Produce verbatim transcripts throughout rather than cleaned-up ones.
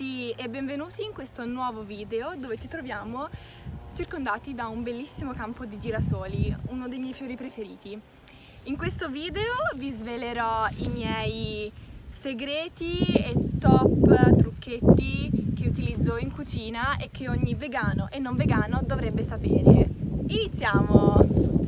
tutti e benvenuti in questo nuovo video dove ci troviamo circondati da un bellissimo campo di girasoli, uno dei miei fiori preferiti. In questo video vi svelerò i miei segreti e top trucchetti che utilizzo in cucina e che ogni vegano e non vegano dovrebbe sapere. Iniziamo!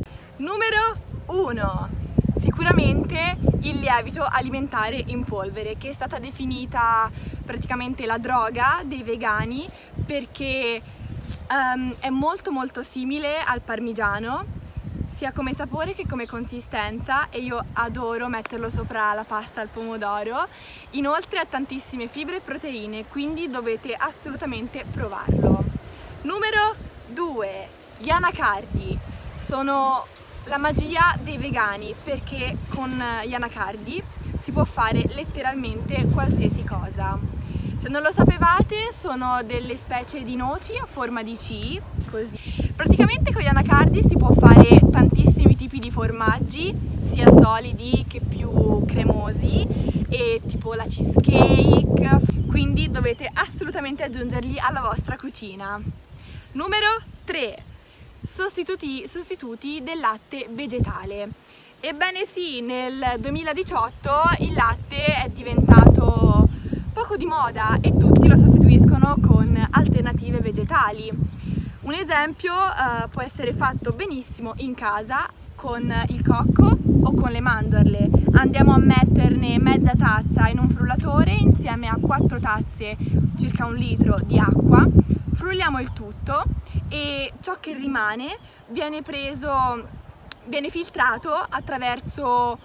Numero uno. Sicuramente il lievito alimentare in polvere, che è stata definita praticamente la droga dei vegani perché um, è molto molto simile al parmigiano sia come sapore che come consistenza, e io adoro metterlo sopra la pasta al pomodoro. Inoltre ha tantissime fibre e proteine, quindi dovete assolutamente provarlo. Numero due. Gli anacardi sono la magia dei vegani, perché con gli anacardi si può fare letteralmente qualsiasi cosa. Se non lo sapevate, sono delle specie di noci a forma di C, così. Praticamente con gli anacardi si può fare tantissimi tipi di formaggi, sia solidi che più cremosi, e tipo la cheesecake, quindi dovete assolutamente aggiungerli alla vostra cucina. Numero tre. Sostituti, sostituti del latte vegetale. Ebbene sì, nel duemiladiciotto il latte è diventato poco di moda e tutti lo sostituiscono con alternative vegetali. Un esempio eh, può essere fatto benissimo in casa con il cocco o con le mandorle. Andiamo a metterne mezza tazza in un frullatore insieme a quattro tazze, circa un litro di acqua, frulliamo il tutto e ciò che rimane viene preso, viene filtrato attraverso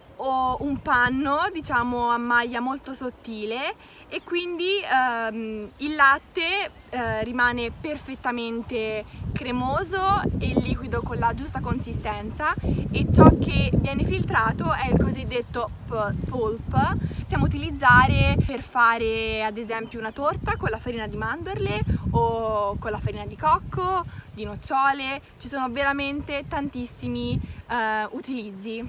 o un panno, diciamo a maglia molto sottile, e quindi ehm, il latte eh, rimane perfettamente cremoso e liquido con la giusta consistenza, e ciò che viene filtrato è il cosiddetto pulp. Possiamo utilizzare per fare ad esempio una torta con la farina di mandorle o con la farina di cocco, di nocciole. Ci sono veramente tantissimi eh, utilizzi.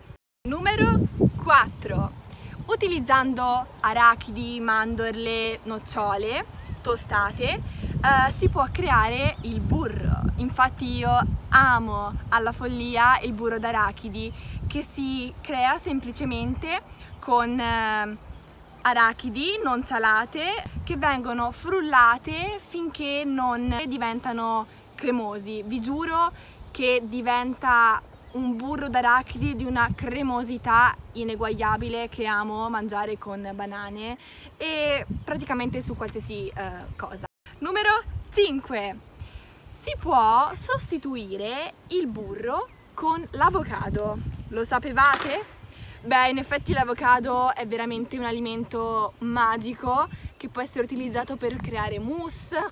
Numero quattro. Utilizzando arachidi, mandorle, nocciole tostate eh, si può creare il burro. Infatti io amo alla follia il burro d'arachidi, che si crea semplicemente con eh, arachidi non salate che vengono frullate finché non diventano cremosi. Vi giuro che diventa un burro d'arachidi di una cremosità ineguagliabile, che amo mangiare con banane e praticamente su qualsiasi eh, cosa. Numero cinque. Si può sostituire il burro con l'avocado. Lo sapevate? Beh, in effetti l'avocado è veramente un alimento magico che può essere utilizzato per creare mousse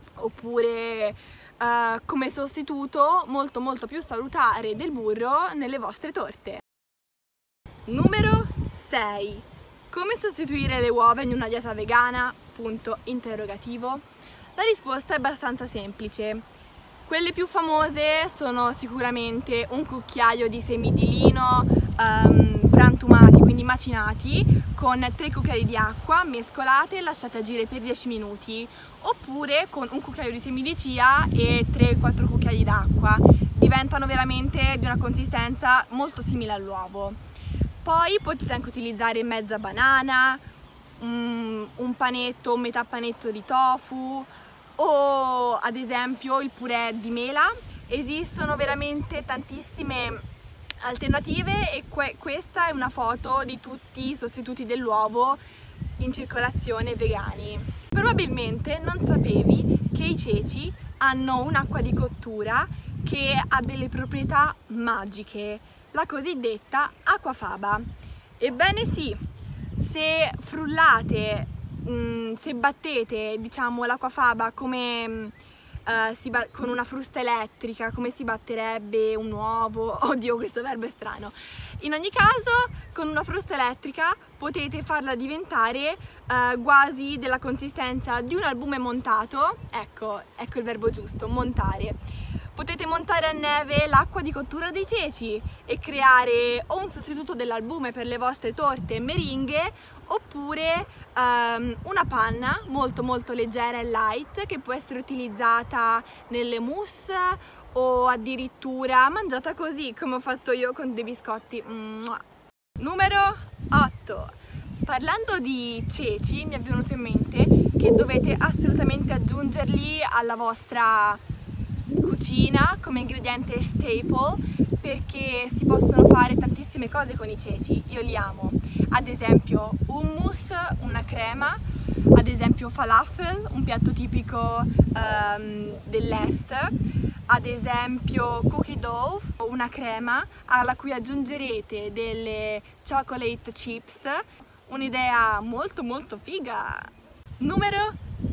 oppure Uh, come sostituto molto molto più salutare del burro nelle vostre torte. Numero sei. Come sostituire le uova in una dieta vegana? Punto interrogativo. La risposta è abbastanza semplice. Quelle più famose sono sicuramente un cucchiaio di semi di lino um, frantumati, quindi macinati, con tre cucchiai di acqua mescolate e lasciate agire per dieci minuti, oppure con un cucchiaio di semi di chia e tre quattro cucchiai d'acqua. Diventano veramente di una consistenza molto simile all'uovo. Poi potete anche utilizzare mezza banana, um, un panetto, metà panetto di tofu, o ad esempio il purè di mela. Esistono veramente tantissime alternative e que questa è una foto di tutti i sostituti dell'uovo in circolazione vegani. Probabilmente non sapevi che i ceci hanno un'acqua di cottura che ha delle proprietà magiche, la cosiddetta acquafaba. Ebbene sì, se frullate, mh, se battete diciamo l'acquafaba come mh, Uh, si con una frusta elettrica, come si batterebbe un uovo, oddio questo verbo è strano, in ogni caso con una frusta elettrica potete farla diventare uh, quasi della consistenza di un albume montato. Ecco, ecco il verbo giusto, montare. Potete montare a neve l'acqua di cottura dei ceci e creare o un sostituto dell'albume per le vostre torte e meringhe, oppure um, una panna molto molto leggera e light che può essere utilizzata nelle mousse o addirittura mangiata così come ho fatto io con dei biscotti. Mua. Numero otto. Parlando di ceci, mi è venuto in mente che dovete assolutamente aggiungerli alla vostra cucina come ingrediente staple, perché si possono fare tantissime cose con i ceci. Io li amo, ad esempio hummus, una crema, ad esempio falafel, un piatto tipico um, dell'est, ad esempio cookie dough, una crema alla cui aggiungerete delle chocolate chips, un'idea molto molto figa. Numero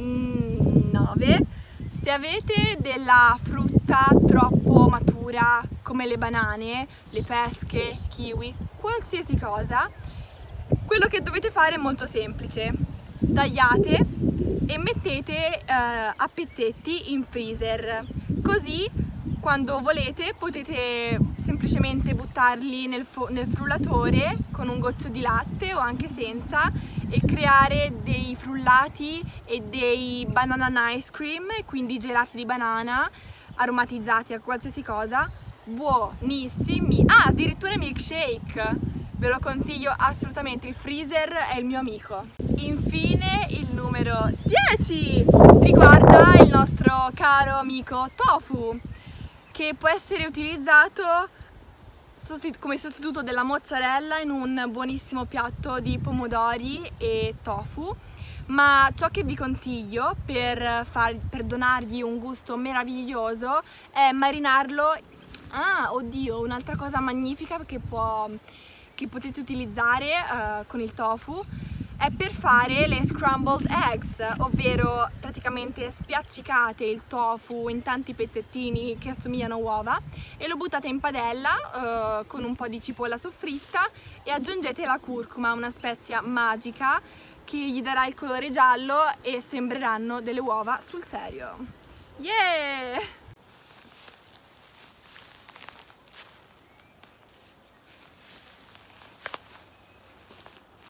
nove. Se avete della frutta troppo matura come le banane, le pesche, kiwi, qualsiasi cosa, quello che dovete fare è molto semplice. Tagliate e mettete eh, a pezzetti in freezer, così quando volete potete semplicemente buttarli nel, nel frullatore con un goccio di latte o anche senza e creare dei frullati e dei banana ice cream, quindi gelati di banana aromatizzati a qualsiasi cosa, buonissimi. Ah, addirittura milkshake, ve lo consiglio assolutamente, il freezer è il mio amico. Infine il numero dieci riguarda il nostro caro amico tofu, che può essere utilizzato come sostituto della mozzarella in un buonissimo piatto di pomodori e tofu, ma ciò che vi consiglio per, far, per donargli un gusto meraviglioso è marinarlo. Ah, oddio, un'altra cosa magnifica che, può, che potete utilizzare uh, con il tofu è per fare le scrambled eggs, ovvero praticamente spiaccicate il tofu in tanti pezzettini che assomigliano a uova e lo buttate in padella eh, con un po' di cipolla soffritta e aggiungete la curcuma, una spezia magica che gli darà il colore giallo e sembreranno delle uova sul serio. Yeah!